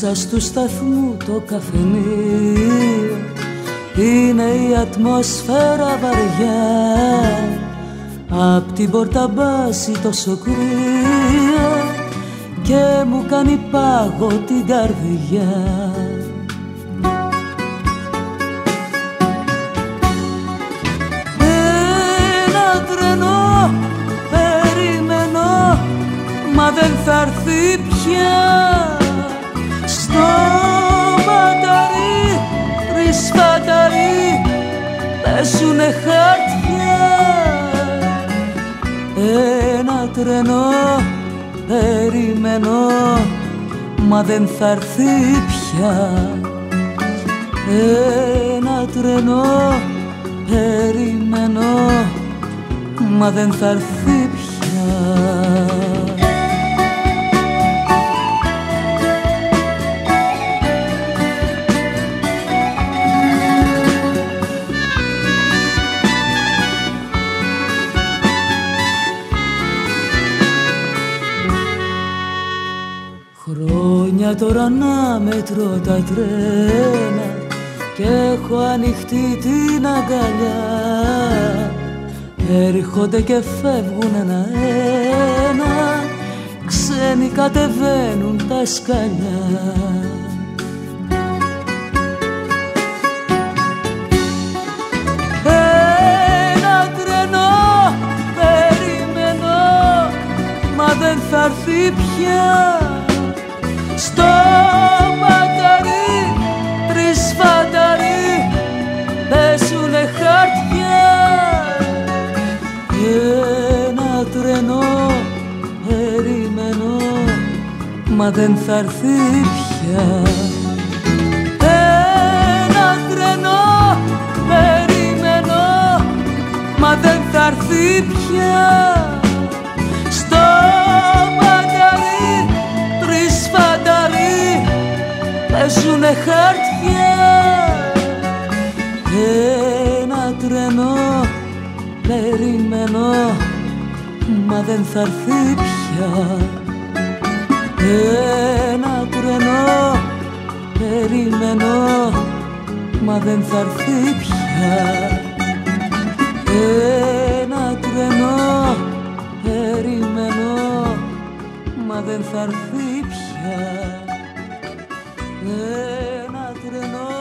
Απόψας του σταθμού το καφενείο είναι η ατμόσφαιρα βαριά. Απ' την πόρτα μπάζει τόσο κρύο και μου κάνει πάγο την καρδιά. Ένα τρένο περιμένω, μα δεν θα έρθει πια. Στο μπαταρί, τρεις φανταρί, παίζουνε χαρτιά. Ένα τρένο περιμένω, μα δεν θα έρθει πια. Ένα τρένο περιμένω, μα δεν θα έρθει πια. Χρόνια τώρα να μετρώ τα τρένα και έχω ανοιχτή την αγκαλιά. Έρχονται και φεύγουν ένα-ένα, ξένοι κατεβαίνουν τα σκαλιά. Ένα τρένο περιμένω, μα δεν θα έρθει πια. Στο μπαταρί, τρεις φανταρί, παίζουνε χαρτιά. Ένα τρένο περιμένω, μα δεν θα έρθει πια. Ένα τρένο περιμένω, μα δεν θα έρθει πια. Στο μπαταρί, τρεις φανταρί, παίζουνε χαρτιά. Ένα τρένο περιμένω, μα δεν θα έρθει πια. Ένα τρένο περιμένω, μα δεν θα έρθει πια. Ένα τρένο περιμένω, μα δεν θα έρθει πια. Ένα τρένο